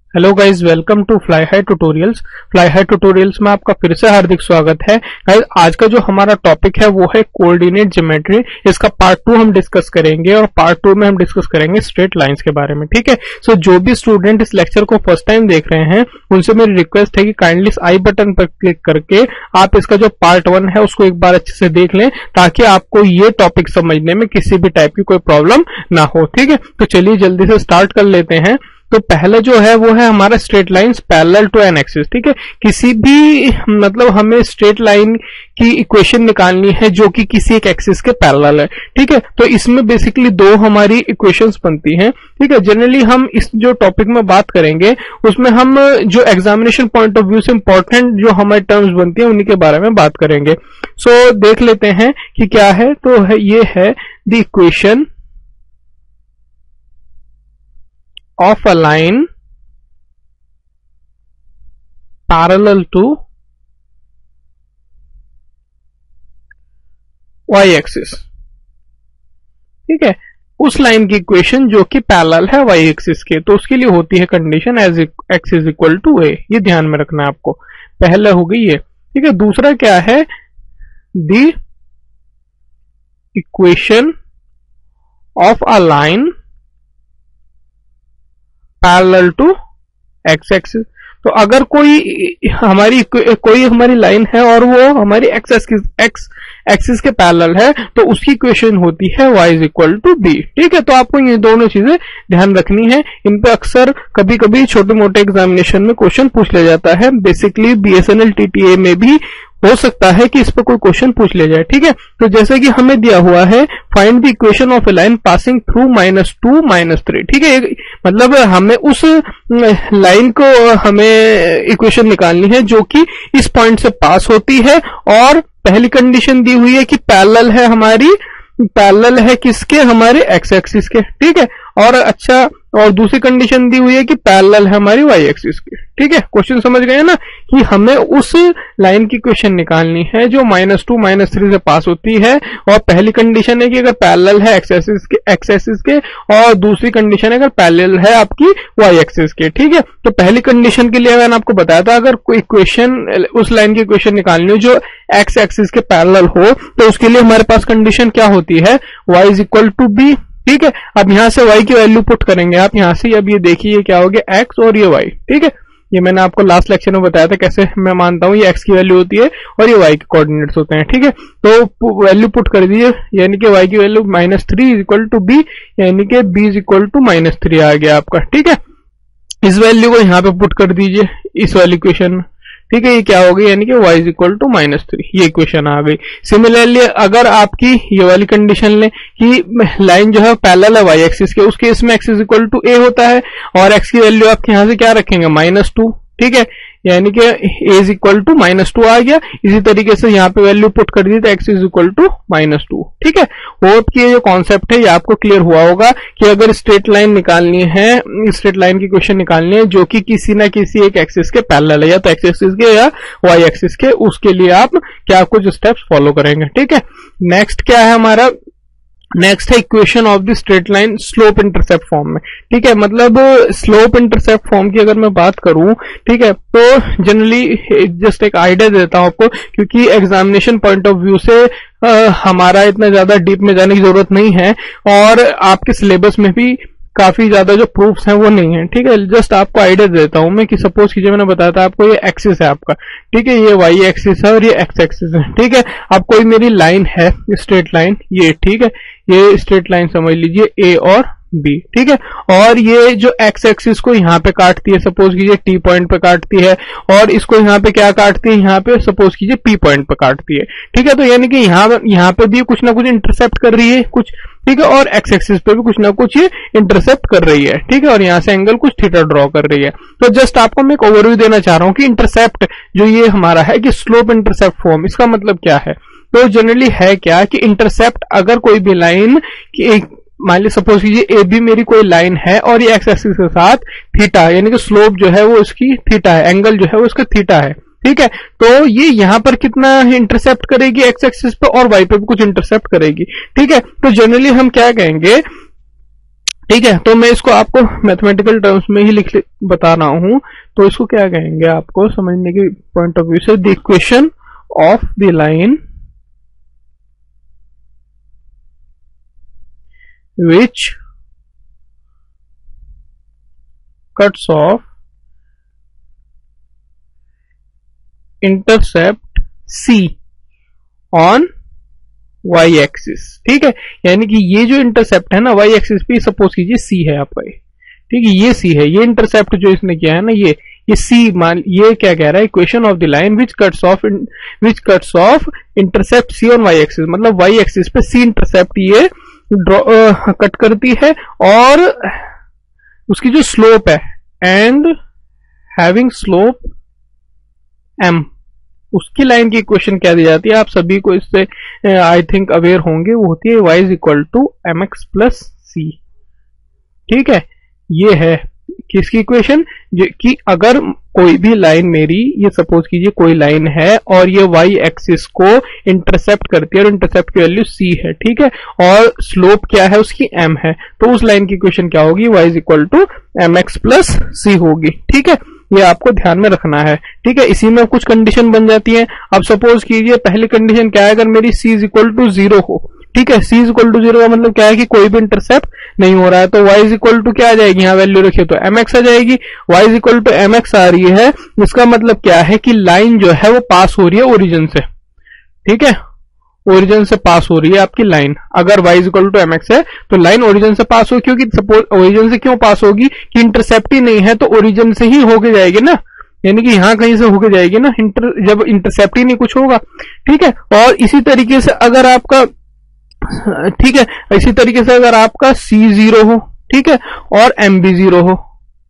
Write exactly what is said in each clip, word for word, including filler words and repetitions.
Hello guys, welcome to fly high tutorials. Fly high tutorials में आपका फिर से हार्दिक स्वागत है। गाइज, आज का जो हमारा टॉपिक है वो है कोऑर्डिनेट ज्योमेट्री। इसका पार्ट टू हम डिस्कस करेंगे और पार्ट टू में हम डिस्कस करेंगे स्ट्रेट लाइंस के बारे में। ठीक है, सो so, जो भी स्टूडेंट इस लेक्चर को फर्स्ट टाइम देख रहे हैं उनसे मेरी रिक्वेस्ट है कि काइंडली इस आई बटन पर क्लिक करके आप इसका जो पार्ट वन है उसको एक बार अच्छे से देख लें, ताकि आपको ये टॉपिक समझने में किसी भी टाइप की कोई प्रॉब्लम ना हो। ठीक है, तो चलिए जल्दी से स्टार्ट कर लेते हैं। तो पहला जो है वो है हमारा straight lines parallel to an axis. ठीक है, किसी भी मतलब हमें स्ट्रेट लाइन की इक्वेशन निकालनी है जो कि किसी एक एक्सिस के पैरेलल है। ठीक है, तो इसमें बेसिकली दो हमारी इक्वेशंस बनती हैं। ठीक है, जनरली हम इस जो टॉपिक में बात करेंगे उसमें हम जो एग्जामिनेशन पॉइंट ऑफ व्यू से इंपॉर्टेंट जो हमारी टर्म्स बनती हैं उन्हीं के बारे में बात करेंगे। सो so, देख लेते हैं कि क्या है। तो है, ये है the equation of a line parallel to y axis। ठीक है, उस लाइन की इक्वेशन जो कि पैरेलल है y एक्सिस के, तो उसके लिए होती है condition as x is equal to a। ये ध्यान में रखना है आपको। पहला हो गई ये। ठीक है, दूसरा क्या है, the equation of a line parallel to x axis. तो अगर कोई हमारी कोई हमारी लाइन है और वो हमारी एक्स एक्सिस एक्स एक्सिस के पैरेलल है तो उसकी इक्वेशन होती है y is equal to b. ठीक है, तो आपको ये दोनों चीजें ध्यान रखनी है। इन पे अक्सर कभी कभी छोटे मोटे एग्जामिनेशन में क्वेश्चन पूछ लिया जाता है। बेसिकली बीएसएनएल टीटीए में भी हो सकता है कि इस पर कोई क्वेश्चन पूछ लिया जाए। ठीक है, तो जैसे कि हमें दिया हुआ है find the equation of a line passing through minus two minus three. ठीक है, मतलब हमें उस लाइन को हमें इक्वेशन निकालनी है जो कि इस पॉइंट से पास होती है और पहली कंडीशन दी हुई है कि पैरेलल है हमारी पैरेलल है किसके, हमारे एक्स एक्सिस के। ठीक है, और अच्छा और दूसरी कंडीशन दी हुई है कि पैरेलल है हमारी वाई एक्सिस के। ठीक है, क्वेश्चन समझ गए ना कि हमें उस लाइन की इक्वेशन निकालनी है जो माइनस टू माइनस थ्री से पास होती है और पहली कंडीशन है कि अगर पैरेलल है एक्स एक्सिस के एक्स एक्सिस के और दूसरी कंडीशन है अगर पैरेलल है आपकी वाई एक्सिस के। ठीक है, तो पहली कंडीशन के लिए मैंने आपको बताया था अगर कोई इक्वेशन उस लाइन की इक्वेशन निकालनी हो जो एक्स एक्सिस के पैरेलल हो तो उसके लिए हमारे पास कंडीशन क्या होती है, y is equal to b. ठीक है, अब यहां से y की वैल्यू पुट करेंगे आप यहां से। अब ये देखिए क्या हो गया, x और ये y। ठीक है, ये मैंने आपको लास्ट लेक्चर में बताया था कैसे मैं मानता हूं ये x की वैल्यू होती है और ये y के कोऑर्डिनेट्स होते हैं। ठीक है, तो वैल्यू पुट कर दीजिए, यानी कि y की value minus three is equal to b, यानी कि b is equal to minus three आ गया आपका। ठीक है, इस वैल्यू को यहाँ पे पुट कर दीजिए इस वाली इक्वेशन में। ठीक है, ये क्या हो गई, यानी कि y is equal to minus three, ये इक्वेशन आ गई। सिमिलरली अगर आपकी ये वाली कंडीशन लें कि लाइन जो है पैरेलल है y एक्सिस के, उस केस में x is equal to a होता है और x की वैल्यू आपके यहां से क्या रखेंगे, माइनस टू। ठीक है, यानी कि a is equal to minus two आ गया। इसी तरीके से यहाँ पे वैल्यू पुट कर दी तो x is equal to minus two. ठीक है, होप कि ये जो कॉन्सेप्ट है ये आपको क्लियर हुआ होगा कि अगर स्ट्रेट लाइन निकालनी है, स्ट्रेट लाइन की क्वेश्चन निकालनी है जो कि किसी ना किसी एक एक्सिस के पैरेलल है, या तो एक्स एक्सिस के या वाई एक्सिस के, उसके लिए आप क्या कुछ स्टेप्स फॉलो करेंगे। ठीक है, नेक्स्ट क्या है हमारा, नेक्स्ट है equation of the straight line slope intercept form में। ठीक है, मतलब स्लोप इंटरसेप्ट फॉर्म की अगर मैं बात करूं, ठीक है, तो जनरली जस्ट एक आइडिया देता हूं आपको, क्योंकि एग्जामिनेशन पॉइंट ऑफ व्यू से आ, हमारा इतना ज्यादा डीप में जाने की जरूरत नहीं है और आपके सिलेबस में भी काफी ज्यादा जो प्रूफ्स हैं वो नहीं है। ठीक है, जस्ट आपको आइडिया देता हूं मैं कि सपोज कीजिए मैंने बताया था आपको ये एक्सिस है आपका। ठीक है, ये वाई एक्सिस है और ये एक्स एक्सिस है। ठीक है, अब कोई मेरी लाइन है स्ट्रेट लाइन ये। ठीक है, ये स्ट्रेट लाइन समझ लीजिए ए और बी। ठीक है, और ये जो एक्स एक्सिस को यहाँ पे काटती है, सपोज कीजिए टी पॉइंट पे काटती है, और इसको यहाँ पे क्या काटती है, यहाँ पे सपोज कीजिए पी पॉइंट पे काटती है। ठीक है, तो यानी कि यहाँ यहाँ पे भी कुछ ना कुछ इंटरसेप्ट कर रही है कुछ। ठीक है, और एक्स एक्सिस पे भी कुछ ना कुछ ये इंटरसेप्ट कर रही है। ठीक है, और यहाँ से एंगल कुछ थीटा ड्रॉ कर रही है। तो जस्ट आपको मैं एक ओवरव्यू देना चाह रहा हूँ कि इंटरसेप्ट जो ये हमारा है कि स्लोप इंटरसेप्ट फॉर्म, इसका मतलब क्या है। तो जनरली है क्या कि इंटरसेप्ट अगर कोई भी लाइन की एक मान ली सपोज कीजिए ए बी मेरी कोई लाइन है और ये एक्स एक्सिस के साथ थीटा है, यानी कि स्लोप जो है वो इसकी थीटा है, एंगल जो है वो इसका थीटा है। ठीक है, तो ये यहां पर कितना इंटरसेप्ट करेगी एक्स एक्सिस पे और वाई पे भी कुछ इंटरसेप्ट करेगी। ठीक है, तो जनरली हम क्या कहेंगे ठीक है, तो मैं इसको आपको मैथमेटिकल टर्म्स में ही लिख बता रहा हूं, तो इसको क्या कहेंगे आपको समझने के पॉइंट ऑफ व्यू से, the equation of the line which cuts off intercept c on y axis. ठीक है, यानी कि ये जो इंटरसेप्ट है ना वाई एक्सिस पे, सपोज कीजिए सी है आपका ये, ठीक है, ये सी है, ये इंटरसेप्ट जो इसने किया है ना, ये ये सी मान, ये क्या कह रहा है, equation of the line which cuts off which cuts off intercept c on y axis, मतलब वाई एक्सिस पे सी इंटरसेप्ट ये ड्रॉ कट करती है, और उसकी जो स्लोप है एंड हैविंग स्लोप एम, उसकी लाइन की इक्वेशन क्या दी जाती है, आप सभी को इससे आई थिंक अवेयर होंगे, वो होती है y is equal to m x plus c. ठीक है, ये है किसकी इक्वेशन, कि अगर कोई भी लाइन मेरी, ये सपोज कीजिए कोई लाइन है और ये y एक्सिस को इंटरसेप्ट करती है और इंटरसेप्ट की वैल्यू c है, ठीक है, और स्लोप क्या है उसकी m है, तो उस लाइन की इक्वेशन क्या होगी, y is equal to m x plus c होगी। ठीक है, ये आपको ध्यान में रखना है। ठीक है, इसी में कुछ कंडीशन बन जाती है। अब सपोज कीजिए पहली कंडीशन क्या है, अगर मेरी c is equal to zero हो, ठीक है, c is equal to zero का मतलब क्या है कि कोई भी इंटरसेप्ट नहीं हो रहा है, तो y इज इक्वल टू क्या आ जाएगी, यहाँ वैल्यू रखिए तो mx आ जाएगी, y is equal to mx आ रही है, इसका मतलब क्या है कि लाइन जो है वो पास हो रही है ओरिजिन से। ठीक है, ओरिजिन से पास हो रही है आपकी लाइन, अगर y is equal to mx है तो लाइन ओरिजिन से पास हो, क्योंकि सपोज ओरिजिन से क्यों पास होगी कि इंटरसेप्ट ही नहीं है, तो ओरिजिन से ही होके जाएगी ना, यानी कि यहां कहीं से होके जाएगी ना, इंटर जब इंटरसेप्ट ही नहीं कुछ होगा। ठीक है, और इसी तरीके से अगर आपका, ठीक है, इसी तरीके से अगर आपका c जीरो हो, ठीक है, और m भी जीरो हो,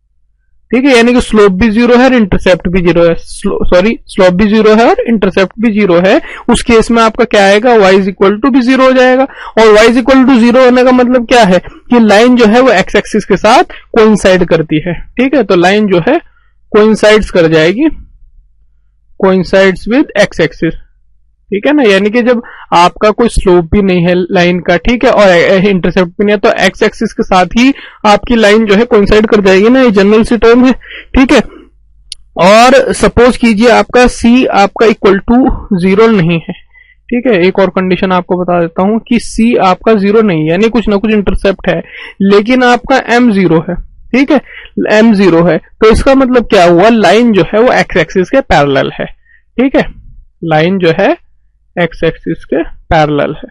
ठीक है, यानी कि स्लोप भी जीरो है और इंटरसेप्ट भी जीरो है, सॉरी स्लोप भी जीरो है और इंटरसेप्ट भी जीरो है, उस केस में आपका क्या आएगा, y इज इक्वल टू भी जीरो हो जाएगा। और y is equal to zero होने का मतलब क्या है कि लाइन जो है वो x एक्सिस के साथ कोइंसाइड करती है। ठीक है, तो लाइन जो है कोइंसाइड्स कर जाएगी, कोइंसाइड्स विद x एक्सिस। ठीक है ना, यानी कि जब आपका कोई स्लोप भी नहीं है लाइन का, ठीक है, और इंटरसेप्ट भी नहीं है, तो एक्स एक्सिस के साथ ही आपकी लाइन जो है कोइंसाइड कर जाएगी ना, ये जनरल सी टर्म है। ठीक है, और सपोज कीजिए आपका c आपका इक्वल टू जीरो नहीं है। ठीक है, एक और कंडीशन आपको बता देता हूं कि c आपका जीरो नहीं है, यानी कुछ ना कुछ इंटरसेप्ट है, लेकिन आपका m जीरो है। ठीक है, m जीरो है, तो इसका मतलब क्या हुआ, लाइन जो है वो एक्स एक्सिस के पैरेलल है। ठीक है, लाइन जो है एक्स एक्सिस के पैरेलल है,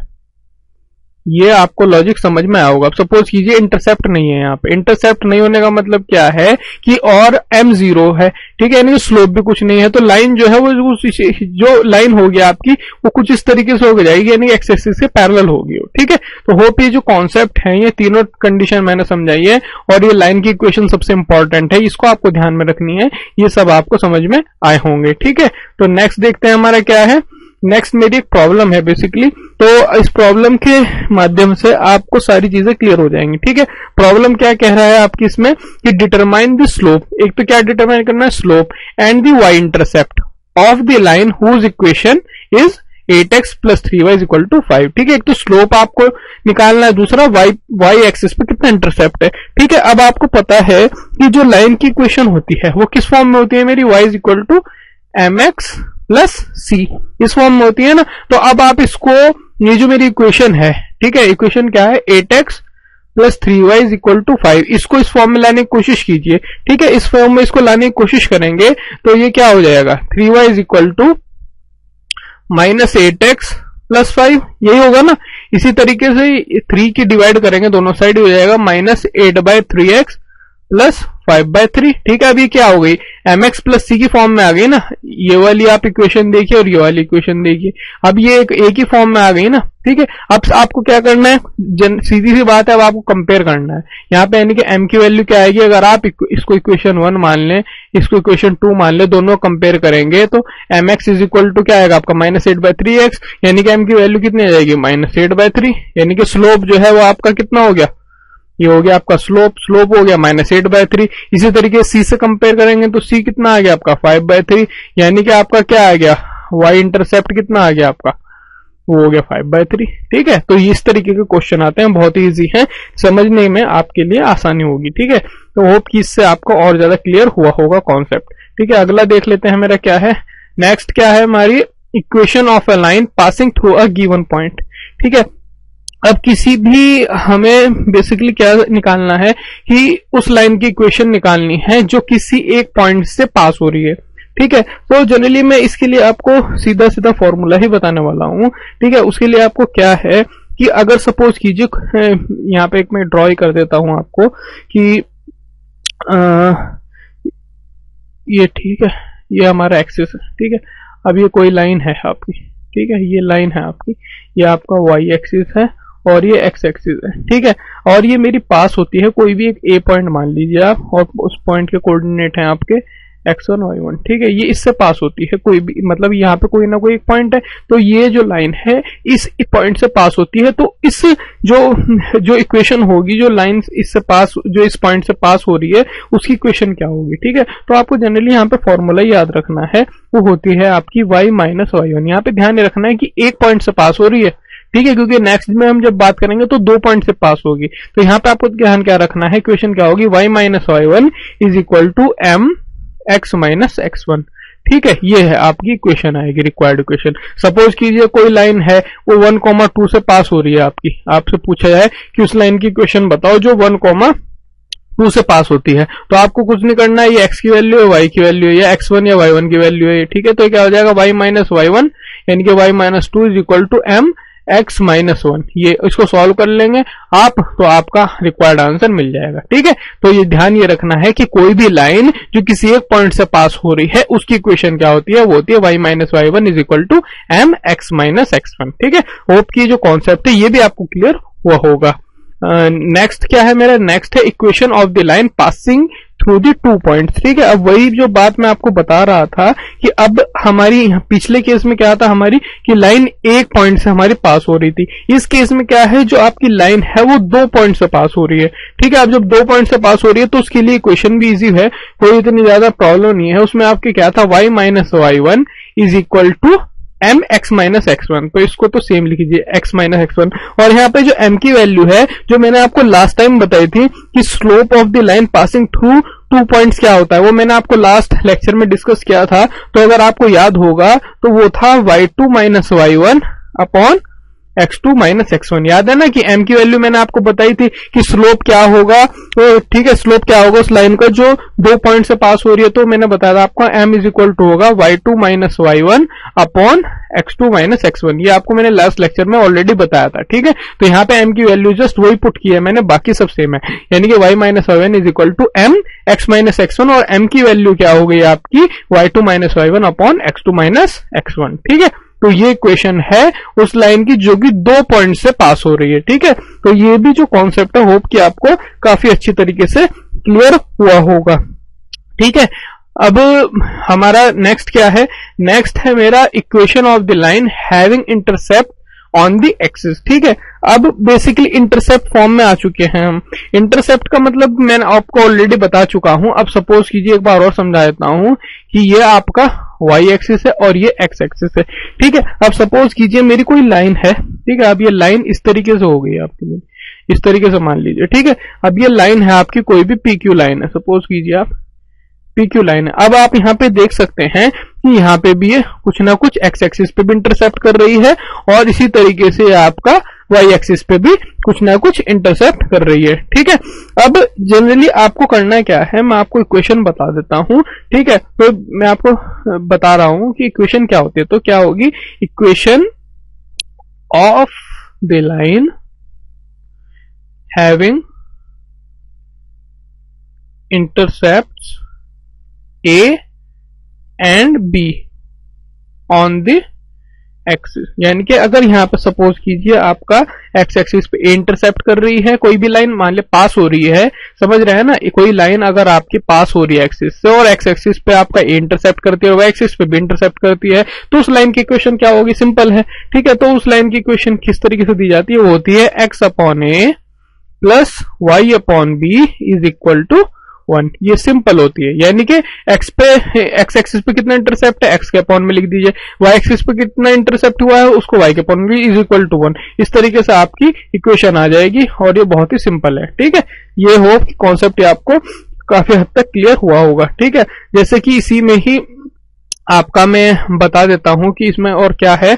ये आपको लॉजिक समझ में आया होगा। अब सपोज कीजिए इंटरसेप्ट नहीं है, यहाँ पे इंटरसेप्ट नहीं होने का मतलब क्या है कि और m जीरो है, ठीक है, यानी कि स्लोप भी कुछ नहीं है, तो लाइन जो है वो जो लाइन होगी आपकी वो कुछ इस तरीके से हो जाएगी, यानी एक्स एक्सिस के पैरेलल होगी। ठीक है, तो होप ये जो कॉन्सेप्ट है, ये तीनों कंडीशन मैंने समझाई है, और ये लाइन की इक्वेशन सबसे इंपॉर्टेंट है, इसको आपको ध्यान में रखनी है, ये सब आपको समझ में आए होंगे। ठीक है, तो नेक्स्ट देखते हैं हमारा क्या है। नेक्स्ट मेरी एक प्रॉब्लम है बेसिकली, तो इस प्रॉब्लम के माध्यम से आपको सारी चीजें क्लियर हो जाएंगी। ठीक है, प्रॉब्लम क्या कह रहा है आपकी इसमें कि डिटरमाइन द स्लोप, एक तो क्या डिटरमाइन करना है, slope and the y intercept of the line whose equation is eight x plus three y is equal to five. ठीक है, एक तो स्लोप आपको निकालना है, दूसरा वाई वाई एक्सिस पे कितना इंटरसेप्ट है। ठीक है, अब आपको पता है कि जो लाइन की इक्वेशन होती है वो किस फॉर्म में होती है मेरी, y is equal to m x plus c, इस फॉर्म में होती है ना। तो अब आप इसको, ये जो मेरी इक्वेशन है, ठीक है, इक्वेशन क्या है, eight x plus three y is equal to five, इसको इस फॉर्म में लाने की कोशिश कीजिए। ठीक है, इस फॉर्म में इसको लाने की कोशिश करेंगे तो ये क्या हो जाएगा, three y is equal to minus eight x plus five, यही होगा ना। इसी तरीके से थ्री की डिवाइड करेंगे दोनों साइड, हो जाएगा minus eight by three x plus five by three. ठीक है, अभी क्या हो गई, एम एक्स प्लस सी की फॉर्म में आ गई ना, ये वाली आप इक्वेशन देखिए और ये वाली इक्वेशन देखिए, अब ये एक, एक ही फॉर्म में आ गई ना। ठीक है, अब आपको क्या करना है, जन सीधी सी बात है, अब आपको कंपेयर करना है यहाँ पे, यानी कि m की वैल्यू क्या आएगी, अगर आप इसको इक्वेशन वन मान लें, इसको इक्वेशन टू मान लें, दोनों कंपेयर करेंगे तो m x is equal to क्या आएगा आपका, minus eight by three x, यानी कि m की वैल्यू कितनी आ जाएगी, माइनस एट बाय थ्री, यानी कि स्लोप जो है वो आपका कितना हो गया, ये हो गया आपका स्लोप, स्लोप हो गया माइनस एट बाय थ्री। इसी तरीके सी से कंपेयर करेंगे तो सी कितना आ गया आपका, फाइव बाय थ्री, यानी कि आपका क्या आ गया, वाई इंटरसेप्ट कितना आ गया आपका, वो हो गया फाइव बाय थ्री। ठीक है, तो इस तरीके के क्वेश्चन आते हैं, बहुत ही ईजी हैं, समझने में आपके लिए आसानी होगी। ठीक है, तो होप कि इससे आपको और ज्यादा क्लियर हुआ होगा कॉन्सेप्ट। ठीक है, अगला देख लेते हैं मेरा क्या है। नेक्स्ट क्या है हमारी, equation of a line passing through a given point. ठीक है, अब किसी भी हमें बेसिकली क्या निकालना है कि उस लाइन की इक्वेशन निकालनी है जो किसी एक पॉइंट से पास हो रही है। ठीक है, तो जनरली मैं इसके लिए आपको सीधा सीधा फॉर्मूला ही बताने वाला हूं। ठीक है, उसके लिए आपको क्या है कि अगर सपोज कीजिए, यहाँ पे एक मैं ड्रॉ कर देता हूं आपको कि आ, ये ठीक है, ये हमारा एक्सिस है। ठीक है, अब ये कोई लाइन है आपकी। ठीक है, ये लाइन है आपकी, ये आपका वाई एक्सिस है और ये एक्स एक्सिस है। ठीक है, और ये मेरी पास होती है कोई भी एक ए पॉइंट मान लीजिए आप, और उस पॉइंट के कोऑर्डिनेट हैं आपके एक्स वन वाई वन। ठीक है, ये इससे पास होती है कोई भी, मतलब यहाँ पे कोई ना कोई एक पॉइंट है, तो ये जो लाइन है इस पॉइंट से पास होती है। तो इस जो जो इक्वेशन होगी, जो लाइन इससे पास, जो इस पॉइंट से पास हो रही है, उसकी इक्वेशन क्या होगी। ठीक है, तो आपको जनरली यहाँ पे फॉर्मूला याद रखना है, वो होती है आपकी y माइनस वाई वन। यहाँ पे ध्यान रखना है कि एक पॉइंट से पास हो रही है। ठीक है, क्योंकि नेक्स्ट में हम जब बात करेंगे तो दो पॉइंट से पास होगी, तो यहाँ पे आपको ध्यान क्या रखना है, इक्वेशन क्या होगी, y minus y one is equal to m x minus x one. ठीक है, ये है आपकी इक्वेशन आएगी, रिक्वायर्ड इक्वेशन। सपोज कीजिए कोई लाइन है वो वन कॉमा टू से पास हो रही है आपकी, आपसे पूछा जाए कि उस लाइन की इक्वेशन बताओ जो वन कॉमा टू से पास होती है, तो आपको कुछ नहीं करना है, ये x की वैल्यू है, y की वैल्यू है, या एक्स वन या वाई वन की वैल्यू है। ठीक है, तो क्या हो जाएगा, y माइनस वाई वन यानी कि y minus two is equal to m x minus one. ये इसको सॉल्व कर लेंगे आप, तो आपका रिक्वायर्ड आंसर मिल जाएगा। ठीक है, तो ये ध्यान ये रखना है कि कोई भी लाइन जो किसी एक पॉइंट से पास हो रही है उसकी इक्वेशन क्या होती है, वो होती है y minus y one is equal to m x minus x one. ठीक है, होप की जो कॉन्सेप्ट है ये भी आपको क्लियर हुआ होगा। नेक्स्ट uh, क्या है मेरा, नेक्स्ट है equation of the line passing through the two points. ठीक है, अब वही जो बात मैं आपको बता रहा था कि अब हमारी पिछले केस में क्या था हमारी, कि लाइन एक पॉइंट से हमारी पास हो रही थी। इस केस में क्या है, जो आपकी लाइन है वो दो पॉइंट से पास हो रही है। ठीक है, अब जब दो पॉइंट से पास हो रही है तो उसके लिए इक्वेशन भी इजी है, कोई इतनी ज्यादा प्रॉब्लम नहीं है। उसमें आपके क्या था, y minus y one is equal to m x minus x one. तो इसको तो सेम लिख लीजिए, x माइनस एक्स वन। और यहाँ पे जो m की वैल्यू है, जो मैंने आपको लास्ट टाइम बताई थी कि slope of the line passing through two points क्या होता है, वो मैंने आपको लास्ट लेक्चर में डिस्कस किया था। तो अगर आपको याद होगा तो वो था y two minus y one upon x two minus x one. याद है ना कि m की वैल्यू मैंने आपको बताई थी कि स्लोप क्या होगा। तो ठीक है, स्लोप क्या होगा उस लाइन का जो दो पॉइंट से पास हो रही है, तो मैंने बताया था आपको m इज इक्वल टू होगा y two minus y one upon x two minus x one. ये आपको मैंने लास्ट लेक्चर में ऑलरेडी बताया था। ठीक है, तो यहाँ पे m की वैल्यू जस्ट वही पुट की है मैंने, बाकी सब सेम है, यानी कि y minus y one is equal to m x minus x one, और m की वैल्यू क्या हो गई आपकी, y two minus y one upon x two minus x one. ठीक है, तो ये इक्वेशन है उस लाइन की जो कि दो पॉइंट से पास हो रही है। ठीक है, तो ये भी जो कॉन्सेप्ट है होप कि आपको काफी अच्छी तरीके से क्लियर हुआ होगा। ठीक है, अब हमारा नेक्स्ट क्या है, नेक्स्ट है मेरा equation of the line having intercept on the axis. ठीक है, अब बेसिकली इंटरसेप्ट फॉर्म में आ चुके हैं हम। इंटरसेप्ट का मतलब मैंने आपको ऑलरेडी बता चुका हूं। अब सपोज कीजिए, एक बार और समझा देता हूं कि ये आपका y एक्सिस है और ये x एक्सिस है। ठीक है, अब सपोज कीजिए मेरी कोई लाइन है। ठीक है, अब ये लाइन इस तरीके से हो गई आपकी, मेरी इस तरीके से मान लीजिए। ठीक है, अब ये लाइन है आपकी कोई भी पी क्यू लाइन है, सपोज कीजिए आप पी क्यू लाइन है। अब आप यहाँ पे देख सकते हैं कि यहाँ पे भी ये कुछ ना कुछ x एक्सिस पे भी इंटरसेप्ट कर रही है, और इसी तरीके से आपका y एक्सिस पे भी कुछ ना कुछ इंटरसेप्ट कर रही है। ठीक है, अब जनरली आपको करना क्या है, मैं आपको इक्वेशन बता देता हूं। ठीक है, तो मैं आपको बता रहा हूं कि इक्वेशन क्या होती है। तो क्या होगी, equation of the line having intercepts A and B on the axis. यानी कि अगर यहाँ पे सपोज कीजिए आपका एक्स एक्सिस पे A इंटरसेप्ट कर रही है, कोई भी लाइन मान ले पास हो रही है, समझ रहे हैं ना, कोई लाइन अगर आपकी पास हो रही है एक्सिस से और एक्स एक्सिस पे आपका A इंटरसेप्ट करती है और वाई एक्सिस पे B इंटरसेप्ट करती है, तो उस लाइन की इक्वेशन क्या होगी, सिंपल है। ठीक है, तो उस लाइन की इक्वेशन किस तरीके से दी जाती है, वो होती है x upon a plus y upon b is equal to one. ये सिंपल होती है, यानी कि एक्स पे एक्स एक्सिस पे कितना इंटरसेप्ट है एक्स के अपॉन में लिख दीजिए, वाई एक्सिस पे कितना इंटरसेप्ट हुआ है उसको वाई के अपॉन में इज इक्वल टू वन। इस तरीके से आपकी इक्वेशन आ जाएगी और ये बहुत ही सिंपल है। ठीक है, ये हो कॉन्सेप्ट आपको काफी हद तक क्लियर हुआ होगा। ठीक है, जैसे कि इसी में ही आपका मैं बता देता हूं कि इसमें और क्या है,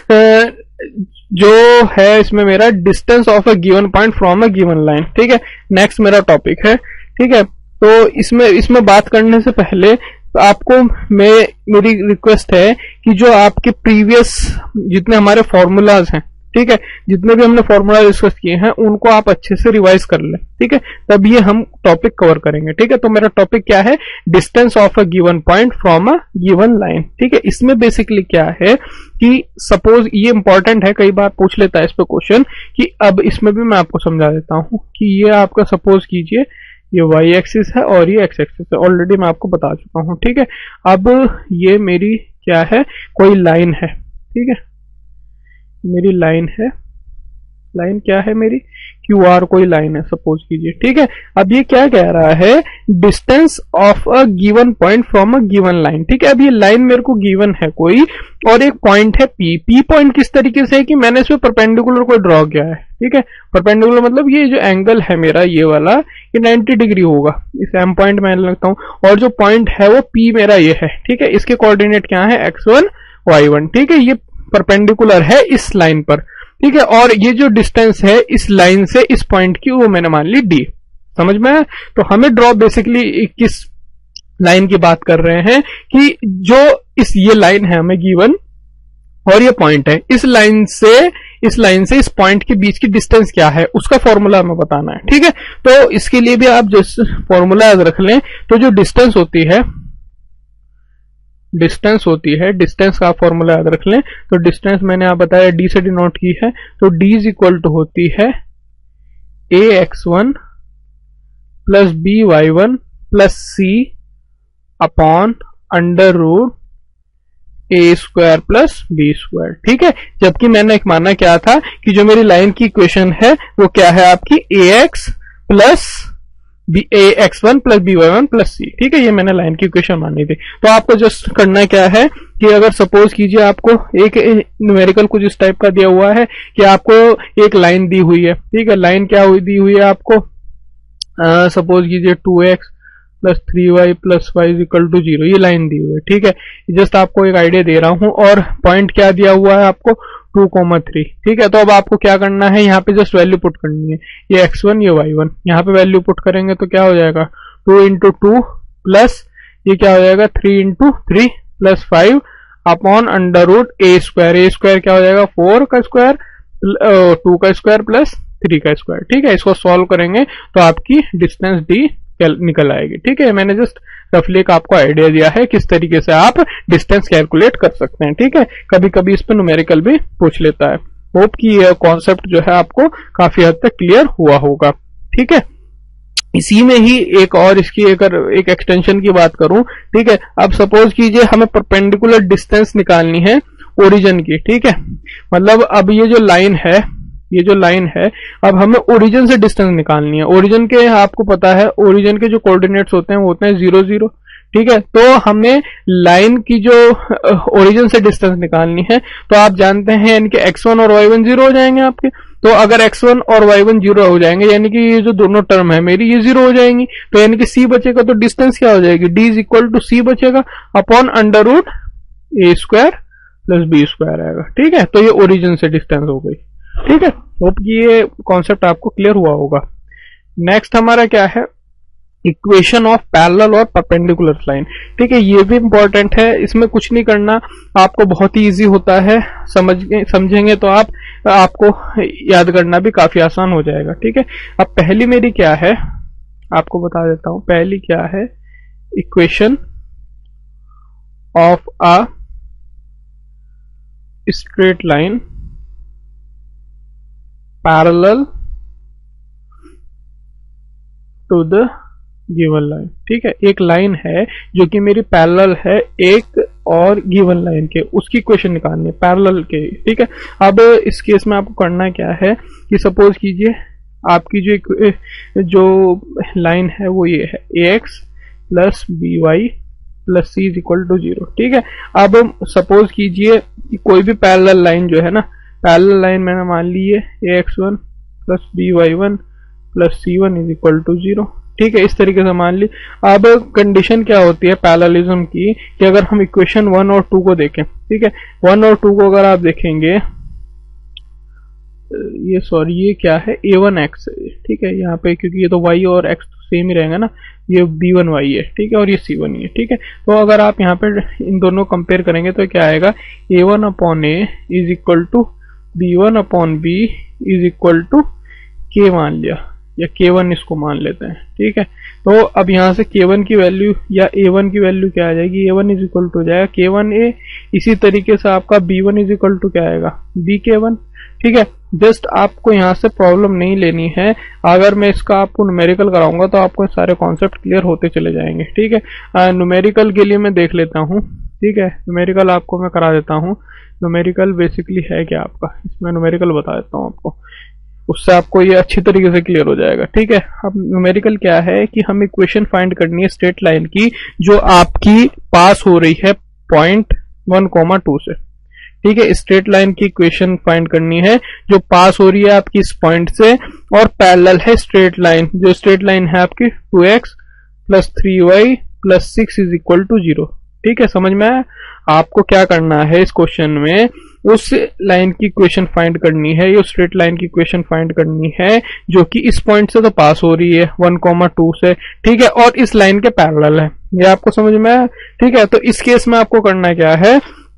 जो है इसमें मेरा distance of a given point from a given line. ठीक है, नेक्स्ट मेरा टॉपिक है। ठीक है, तो इसमें इसमें बात करने से पहले आपको मैं मेरी रिक्वेस्ट है कि जो आपके प्रीवियस जितने हमारे फॉर्मूलाज हैं, ठीक है, जितने भी हमने फॉर्मूला डिस्कस किए हैं उनको आप अच्छे से रिवाइज कर लें। ठीक है, तब ये हम टॉपिक कवर करेंगे। ठीक है, तो मेरा टॉपिक क्या है, distance of a given point from a given line. ठीक है, इसमें बेसिकली क्या है कि सपोज ये इंपॉर्टेंट है, कई बार पूछ लेता है इस पे क्वेश्चन, कि अब इसमें भी मैं आपको समझा देता हूं कि ये आपका सपोज कीजिए ये वाई एक्सिस है और ये एक्स एक्सिस है, ऑलरेडी मैं आपको बता चुका हूं। ठीक है, अब ये मेरी क्या है, कोई लाइन है। ठीक है, मेरी लाइन है, लाइन क्या है मेरी, क्यू आर कोई लाइन है सपोज कीजिए। ठीक है, अब ये क्या कह रहा है, distance of a given point from a given line. ठीक है, अब ये लाइन मेरे को गिवन है कोई और एक पॉइंट है पी। पी पॉइंट किस तरीके से है कि मैंने इसमें परपेंडिकुलर को ड्रॉ किया है। ठीक है, परपेंडिकुलर मतलब ये जो एंगल है मेरा ये वाला, ये नाइंटी डिग्री होगा, इस एम पॉइंट मैं लगता हूं, और जो पॉइंट है वो पी मेरा ये है। ठीक है, इसके कोऑर्डिनेट क्या है, एक्स वन वाई वन। ठीक है, ये परपेंडिकुलर है इस लाइन पर। ठीक है, और ये जो डिस्टेंस है इस लाइन से इस पॉइंट की वो मैंने मान ली डी। समझ में है? तो हमें ड्रॉ बेसिकली किस लाइन की बात कर रहे हैं कि जो इस ये लाइन है हमें गिवन और ये पॉइंट है, इस लाइन से इस लाइन से इस पॉइंट के बीच की डिस्टेंस क्या है उसका फॉर्मूला हमें बताना है। ठीक है, तो इसके लिए भी आप जो फॉर्मूला याद रख लें, तो जो डिस्टेंस होती है डिस्टेंस होती है डिस्टेंस का फॉर्मूला याद रख लें। तो डिस्टेंस मैंने आप बताया डी से डिनोट की है, तो डी इज इक्वल टू होती है a x one plus b y one plus c upon under root a square plus b square. ठीक है, जबकि मैंने एक माना क्या था कि जो मेरी लाइन की इक्वेशन है वो क्या है आपकी a x plus b a x one plus b y one plus c. ठीक है, ये मैंने लाइन की इक्वेशन मानी थी। तो आपको जस्ट करना क्या है कि अगर सपोज कीजिए आपको एक न्यूमेरिकल कुछ इस टाइप का दिया हुआ है कि आपको एक लाइन दी हुई है। ठीक है, लाइन क्या हुई दी हुई है आपको, सपोज कीजिए two x plus three y plus y is equal to zero, ये लाइन दी हुई है। ठीक है, जस्ट आपको एक आइडिया दे रहा हूं, और पॉइंट क्या दिया हुआ है आपको टू कॉमा थ्री। ठीक है, तो अब आपको क्या करना है, यहाँ पे जस्ट वैल्यू पुट करनी है, ये एक्स वन ये वाई वन, यहाँ पे वैल्यू पुट करेंगे तो क्या हो जाएगा टू इंटू टू प्लस ये क्या हो जाएगा three into three plus five upon under root a square. A square क्या हो जाएगा फोर का स्क्वायर, टू का स्क्वायर प्लस थ्री का स्क्वायर। ठीक है, इसको सॉल्व करेंगे तो आपकी डिस्टेंस डी निकल आएगी। ठीक है, मैंने जस्ट रफली एक आपको आइडिया दिया है किस तरीके से आप डिस्टेंस कैलकुलेट कर सकते हैं। ठीक है, कभी कभी इस पर न्यूमेरिकल भी पूछ लेता है। होप कि यह कॉन्सेप्ट जो है आपको काफी हद तक क्लियर हुआ होगा। ठीक है, इसी में ही एक और इसकी अगर एक एक्सटेंशन की बात करूं, ठीक है, अब सपोज कीजिए हमें परपेंडिकुलर डिस्टेंस निकालनी है ओरिजिन की। ठीक है, मतलब अब ये जो लाइन है ये जो लाइन है अब हमें ओरिजिन से डिस्टेंस निकालनी है। ओरिजिन के आपको पता है ओरिजिन के जो कोऑर्डिनेट्स होते हैं वो होते हैं जीरो जीरो। ठीक है, तो हमें लाइन की जो ओरिजिन से डिस्टेंस निकालनी है, तो आप जानते हैं यानी कि एक्स वन और वाई वन जीरो हो जाएंगे आपके। तो अगर एक्स वन और वाई वन जीरो हो जाएंगे यानी कि ये जो दोनों टर्म है मेरी ये जीरो हो जाएंगी, तो यानी कि सी बचेगा, तो डिस्टेंस क्या हो जाएगी, d is equal to c बचेगा upon under root a square plus b square आएगा। ठीक है, तो ये ओरिजिन से डिस्टेंस हो गई। ठीक है, होप कि ये कॉन्सेप्ट आपको क्लियर हुआ होगा। नेक्स्ट हमारा क्या है, इक्वेशन ऑफ पैरेलल और परपेंडिकुलर लाइन। ठीक है, ये भी इंपॉर्टेंट है, इसमें कुछ नहीं करना, आपको बहुत ही इजी होता है, समझ समझेंगे तो आप आपको याद करना भी काफी आसान हो जाएगा। ठीक है, अब पहली मेरी क्या है आपको बता देता हूं, पहली क्या है, equation of a straight line parallel to the given line. ठीक है, एक लाइन है जो कि मेरी पैरेलल है एक और गिवन लाइन के, उसकी इक्वेशन निकालनी है पैरेलल के। ठीक है, अब इस केस में आपको करना क्या है कि सपोज कीजिए आपकी जो जो लाइन है वो ये है a x plus b y plus c is equal to zero. ठीक है, अब सपोज कीजिए कोई भी पैरेलल लाइन जो है ना, पैरेलल लाइन मैंने मान ली है a x one plus b y one plus c one is equal to zero. ठीक है, इस तरीके से मान ली। अब कंडीशन क्या होती है पैरेललिज्म की कि अगर हम इक्वेशन वन और टू को देखें, ठीक है, वन और टू को अगर आप देखेंगे, ये सॉरी ये क्या है ए वन एक्स, ठीक है, यहाँ पे क्योंकि ये तो y और x तो सेम ही रहेगा ना, ये बी वन वाई है, ठीक है, और ये सी वन है, ठीक है। तो अगर आप यहाँ पे इन दोनों कंपेयर करेंगे तो क्या आएगा, a one upon a is equal to b one upon b is equal to k मान लिया, या के वन इसको मान लेते हैं। ठीक है, तो अब यहाँ से के वन की वैल्यू या ए वन की वैल्यू क्या आ जाएगी, a one is equal to हो जाएगा के वन ए। इसी तरीके से आपका b one is equal to क्या आएगा, बी के वन। ठीक है, जस्ट आपको यहाँ से प्रॉब्लम नहीं लेनी है। अगर मैं इसका आपको न्यूमेरिकल कराऊंगा तो आपको सारे कॉन्सेप्ट क्लियर होते चले जाएंगे। ठीक है, न्यूमेरिकल के लिए मैं देख लेता हूँ। ठीक है, न्यूमेरिकल आपको मैं करा देता हूँ। न्यूमेरिकल बेसिकली है क्या आपका, इसमें न्यूमेरिकल बता देता हूँ आपको, उससे आपको ये अच्छी तरीके से क्लियर हो जाएगा। ठीक है, अब न्यूमेरिकल क्या है कि हम इक्वेशन फाइंड करनी है स्ट्रेट लाइन की जो आपकी पास हो रही है पॉइंट वन कोमा टू से। ठीक है, स्ट्रेट लाइन की इक्वेशन फाइंड करनी है जो पास हो रही है आपकी इस पॉइंट से और पैरेलल है स्ट्रेट लाइन, जो स्ट्रेट लाइन है आपकी two x plus three y plus six is equal to zero. ठीक है, समझ में आया? आपको क्या करना है इस क्वेश्चन में, उस लाइन की इक्वेशन फाइंड करनी है, ये स्ट्रेट लाइन की इक्वेशन फाइंड करनी है जो कि इस पॉइंट से तो पास हो रही है वन कोमा टू से। ठीक है, और इस लाइन के पैरेलल है। ये आपको समझ में आया? ठीक है, तो इस केस में आपको करना क्या है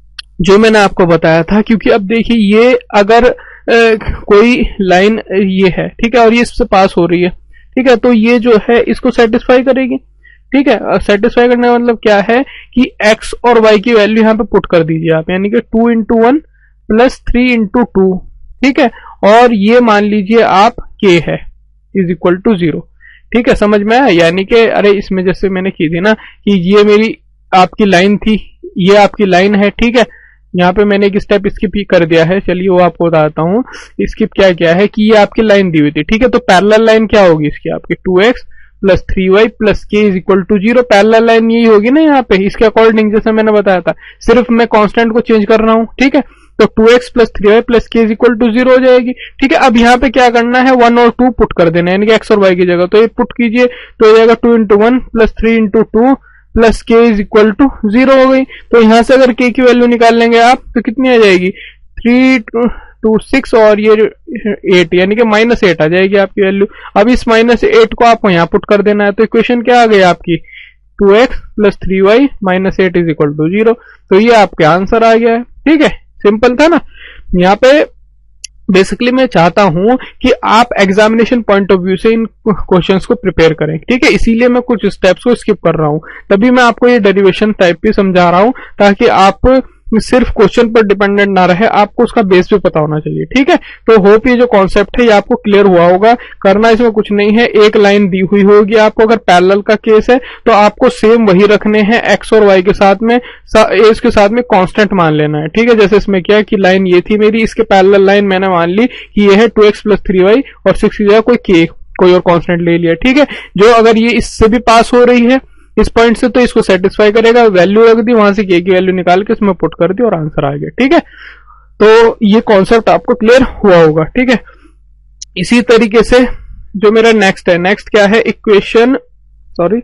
जो मैंने आपको बताया था, क्योंकि अब देखिए ये अगर आ, कोई लाइन ये है, ठीक है, और ये इससे पास हो रही है, ठीक है, तो ये जो है इसको सेटिस्फाई करेगी। ठीक है, सेटिस्फाई करने का मतलब क्या है कि x और y की वैल्यू यहाँ पे पुट कर दीजिए आप, यानी कि two into one plus three into two. ठीक है, और ये मान लीजिए आप k है इज इक्वल टू जीरो। ठीक है, समझ में आया? यानी कि अरे इसमें जैसे मैंने की थी ना कि ये मेरी आपकी लाइन थी, ये आपकी लाइन है। ठीक है, यहाँ पे मैंने एक स्टेप स्किप ही कर दिया है, चलिए वो आपको बताता हूँ। स्किप क्या क्या है कि ये आपकी लाइन दी हुई थी। ठीक है, तो पैरेलल लाइन क्या होगी इसकी, आपकी two x plus three y plus k is equal to zero. Parallel line यही होगी ना यहाँ पे, इसके अकॉर्डिंग जैसे मैंने बताया था, सिर्फ मैं कांस्टेंट को चेंज कर रहा हूँ। ठीक है, तो two x plus three y plus k is equal to zero हो जाएगी। ठीक है, अब यहाँ पे क्या करना है, वन और टू पुट कर देना है, यानी कि एक्स और वाई की जगह, तो ये पुट कीजिए तो हो जाएगा two into one plus three into two plus k is equal to zero हो गई। तो यहाँ से अगर के की वैल्यू निकाल लेंगे आप तो कितनी आ जाएगी, थ्री टू सिक्स और ये एट, यानी कि माइनस एट आ जाएगी आपकी वैल्यू। अब इस माइनस एट को आपको यहाँ पुट कर देना है, तो इक्वेशन क्या आ गई आपकी, two x plus three y minus eight is equal to zero. तो ये आपके आंसर आ गया है। ठीक है, सिंपल था ना। यहाँ पे बेसिकली मैं चाहता हूं कि आप एग्जामिनेशन पॉइंट ऑफ व्यू से इन क्वेश्चंस को प्रिपेयर करें। ठीक है, इसीलिए मैं कुछ स्टेप्स को स्किप कर रहा हूं, तभी मैं आपको ये डेरिवेशन टाइप भी समझा रहा हूं ताकि आप सिर्फ क्वेश्चन पर डिपेंडेंट ना रहे, आपको उसका बेस भी पता होना चाहिए। ठीक है, तो होप ये जो कॉन्सेप्ट है ये आपको क्लियर हुआ होगा। करना इसमें कुछ नहीं है, एक लाइन दी हुई होगी आपको, अगर पैरेलल का केस है तो आपको सेम वही रखने हैं, एक्स और वाई के साथ में, एज के साथ में कांस्टेंट मान लेना है। ठीक है, जैसे इसमें क्या है कि लाइन ये थी मेरी, इसके पैरेलल लाइन मैंने मान ली कि ये है two x plus three y और सिक्स की जगह कोई के कोई और कांस्टेंट ले लिया। ठीक है, जो अगर ये इससे भी पास हो रही है इस पॉइंट से तो इसको सेटिस्फाई करेगा, वैल्यू रख दी, वहां से के की वैल्यू निकाल के इसमें पुट कर दी और आंसर आ गया। ठीक है, तो ये कॉन्सेप्ट आपको क्लियर हुआ होगा। ठीक है, इसी तरीके से जो मेरा नेक्स्ट है, नेक्स्ट क्या है, इक्वेशन सॉरी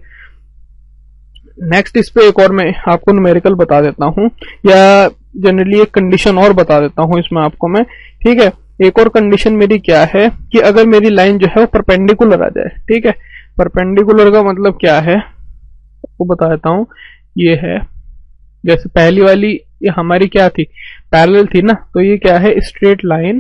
नेक्स्ट इस पे एक और मैं आपको न्यूमेरिकल बता देता हूं, या जनरली एक कंडीशन और बता देता हूं इसमें आपको मैं। ठीक है, एक और कंडीशन मेरी क्या है कि अगर मेरी लाइन जो है वो परपेंडिकुलर आ जाए। ठीक है, परपेंडिकुलर का मतलब क्या है आपको बता देता हूं। ये है जैसे पहली वाली ये हमारी क्या थी, पैरेलल थी ना, तो ये क्या है, straight line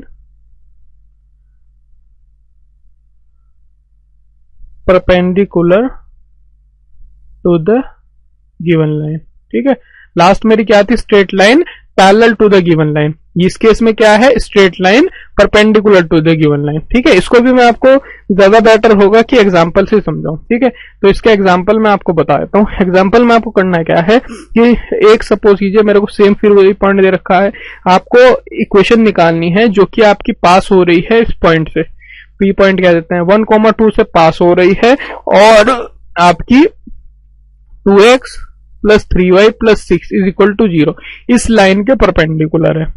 perpendicular to the given line. ठीक है, लास्ट मेरी क्या थी, straight line parallel to the given line. इस केस में क्या है, straight line perpendicular to the given line. ठीक है, इसको भी मैं आपको ज्यादा बेटर होगा कि एग्जांपल से समझाऊं। ठीक है, तो इसका एग्जांपल मैं आपको बता देता हूं। एग्जांपल में आपको करना क्या है कि एक सपोज कीजिए मेरे को सेम फिर वही पॉइंट दे रखा है, आपको इक्वेशन निकालनी है जो कि आपकी पास हो रही है इस पॉइंट से। पी पॉइंट कह देते हैं, वन कॉमा टू से पास हो रही है और आपकी two x plus three y plus six is equal to zero इस लाइन के परपेंडिकुलर है।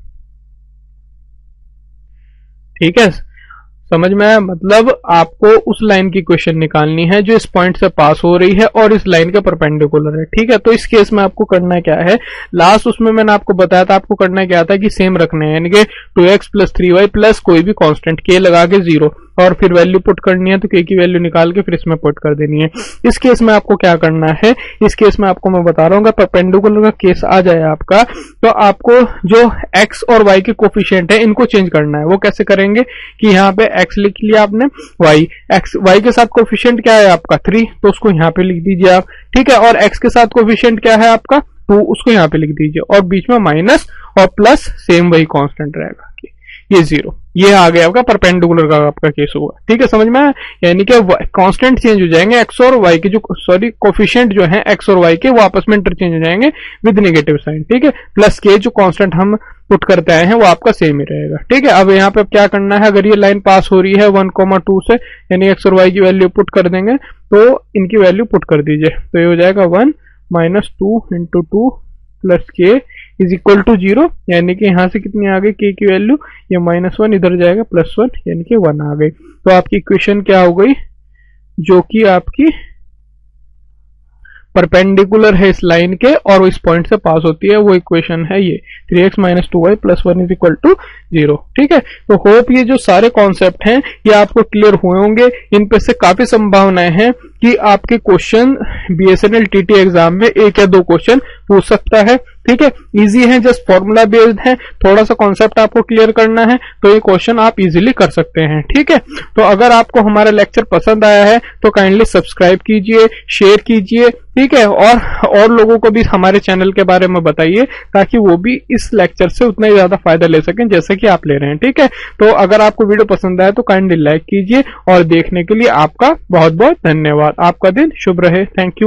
ठीक है, समझ में आया? मतलब आपको उस लाइन की क्वेश्चन निकालनी है जो इस पॉइंट से पास हो रही है और इस लाइन के परपेंडिकुलर है। ठीक है, तो इस केस में आपको करना क्या है, लास्ट उसमें मैंने आपको बताया था आपको करना क्या था कि सेम रखना है, यानी कि two x plus three y plus कोई भी कांस्टेंट के लगा के जीरो और फिर वैल्यू पुट करनी है, तो के की वैल्यू निकाल के फिर इसमें पुट कर देनी है। इस केस में आपको क्या करना है, इस केस में आपको मैं बता रहा हूँ, अगर परपेंडिकुलर का केस आ जाए आपका, तो आपको जो x और y के कोफिशिएंट है इनको चेंज करना है। वो कैसे करेंगे कि यहाँ पे x लिख लिया आपने, y x y के साथ कोफिशिएंट क्या है आपका थ्री, तो उसको यहाँ पे लिख दीजिए आप। ठीक है, और x के साथ कोफिशिएंट क्या है आपका टू, उसको यहाँ पे लिख दीजिए और बीच में माइनस और प्लस सेम वही कांस्टेंट रहेगा, ये जीरो। ये आ गया आपका परपेंडिकुलर का आपका केस हुआ। ठीक है, समझ में आया? यानी कि कांस्टेंट चेंज हो जाएंगे, एक्स और वाई के जो सॉरी कोफिशिएंट जो है एक्स और वाई के वो आपस में इंटरचेंज हो जाएंगे विद नेगेटिव साइन। ठीक है, प्लस के जो कांस्टेंट हम पुट करते आए हैं वो आपका सेम ही रहेगा। ठीक है, अब यहाँ पे क्या करना है, अगर ये लाइन पास हो रही है वन कॉमा टू से, यानी एक्स और वाई की वैल्यू पुट कर देंगे, तो इनकी वैल्यू पुट कर दीजिए, तो ये हो जाएगा one minus two into two plus k is equal to zero, यानी कि यहां से कितनी आ गई के की वैल्यू, ये माइनस वन इधर जाएगा प्लस वन, यानी कि वन आ गई। तो आपकी इक्वेशन क्या हो गई, जो कि आपकी परपेंडिकुलर है इस लाइन के और इस पॉइंट से पास होती है, वो इक्वेशन है ये three x minus two y plus one is equal to zero. ठीक है, तो होप ये जो सारे कॉन्सेप्ट हैं ये आपको क्लियर हुए होंगे। इन पे से काफी संभावनाएं हैं कि आपके क्वेश्चन बीएसएनएल टीटी एग्जाम में एक या दो क्वेश्चन पूछ सकता है। ठीक है, इजी है, जस्ट फॉर्मूला बेस्ड है, थोड़ा सा कॉन्सेप्ट आपको क्लियर करना है तो ये क्वेश्चन आप इजीली कर सकते हैं। ठीक है, तो अगर आपको हमारा लेक्चर पसंद आया है तो काइंडली सब्सक्राइब कीजिए, शेयर कीजिए। ठीक है, और और लोगों को भी हमारे चैनल के बारे में बताइए ताकि वो भी इस लेक्चर से उतना ही ज्यादा फायदा ले सकें जैसे कि आप ले रहे हैं। ठीक है, तो अगर आपको वीडियो पसंद आए तो काइंडली लाइक कीजिए और देखने के लिए आपका बहुत बहुत धन्यवाद। आपका दिन शुभ रहे। Thank you.